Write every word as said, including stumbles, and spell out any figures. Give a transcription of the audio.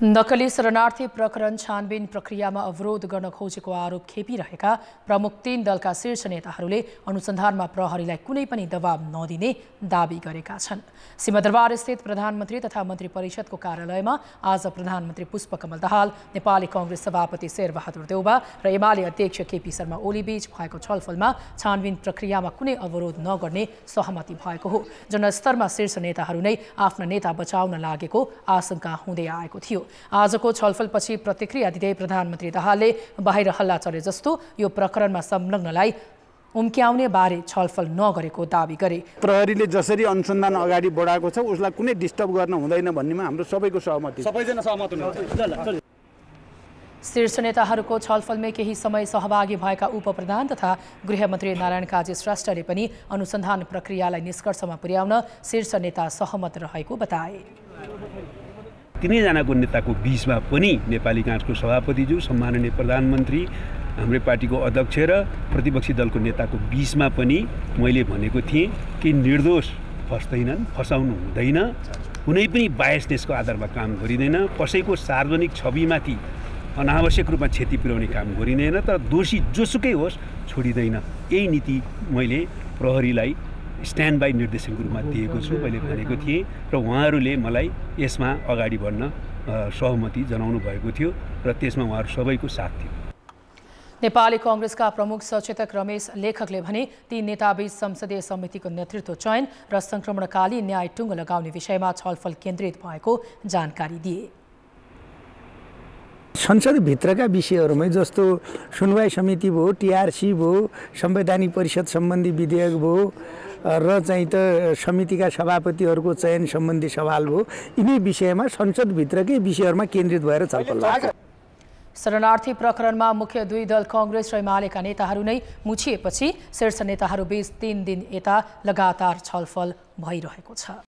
नक्कली शरणार्थी प्रकरण छानबिन प्रक्रियामा अवरोध गर्न खोजेको आरोप खेपिरहेका प्रमुख तीन दलका शीर्ष नेताहरूले अनुसन्धानमा प्रहरीलाई कुनै पनि दबाव नदिने दाबी गरेका छन्। सिंहदरबार स्थित प्रधानमन्त्री तथा मन्त्री परिषदको कार्यालयमा आज प्रधानमन्त्री पुष्पकमल दाहाल, नेपाली कांग्रेस सभापति शेरबहादुर देउबा र एमाले अध्यक्ष केपी शर्मा ओली बीच भएको छलफलमा छानबिन प्रक्रियामा कुनै अवरोध नगर्ने सहमति भएको हो। जनस्तरमा शीर्ष नेताहरू नै आफ्ना नेता बचाउन लागेको आशंका हुँदै आएको थियो। आजको छलफलपछि प्रतिक्रिया दिँदै प्रधानमन्त्री दाहालले बाहिर हल्ला चले जस्तो यो प्रकरणमा संलग्नलाई उम्क्याउने बारे छलफल नगरेको दाबी गरे। प्रहरीले जसरी अनुसन्धान अगाडि बढाएको छ उसलाई कुनै डिस्टर्ब गर्न हुँदैन भन्नेमा हाम्रो सबैको सहमति सबैजना सहमत हुनुहुन्छ। शीर्ष नेताहरूको छलफलमै केही समय सहभागी भएका उपप्रधान तथा गृहमन्त्री नारायण काजी श्रेष्ठले पनि अनुसन्धान प्रक्रियालाई निष्कर्षमा पुर्याउन शीर्ष नेता सहमत रहेको बताए। तीनैजनाको नेताको बीचमा पनि नेपाली कांग्रेसको सभापतिज्यू, सम्माननीय प्रधानमन्त्री, हाम्रो पार्टीको अध्यक्ष र प्रतिपक्षी दलको नेताको बीचमा पनि मैले भनेको थिएँ कि निर्दोष फस्दैनन्, फसाउनु हुँदैन, कुनै पनि बायसनेसको आधारमा काम गरिँदैन, कसैको सार्वजनिक छविमाथि अनावश्यक रूपमा क्षति पुर्याउने काम गरिँदैन, तर दोषी जोसुकै होस् छोडिँदैन। यही नीति मैले प्रहरीलाई स्ट्यान्ड बाई निर्देशनको रूपमा दिएको छु, मैले भनेको थिएँ र उहाँहरूले मलाई यसमा अगाडि बढ्न सहमति जनाउनु भएको थियो र त्यसमा उहाँहरू सबैको साथ थियो। नेपाली कांग्रेसका प्रमुख सचेतक रमेश लेखकले भने ती नेताबीच संसदीय समितिको नेतृत्व चयन र संक्रमणकालीन न्याय टुङ्गो लगाउने विषयमा छलफल केन्द्रित भएको जानकारी दिए। संसदभित्रका विषयहरूमै जस्तो सुनवाई समिति भयो, टिआरसी भयो, संवैधानिक परिषद सम्बन्धी विधेयक भयो र चाहिँ त समितिका सभापतिहरूको चयन सम्बन्धी सवाल भयो, यिनै विषयमा संसदभित्रकै विषयहरूमा केन्द्रित भएर छलफल लाग्छ। शरणार्थी प्रकरणमा मुख्य दुई दल कांग्रेस र एमालेका नेताहरू नै मुछिएपछि शीर्ष नेताहरू बीच तीन दिन यता लगातार छलफल भइरहेको छ।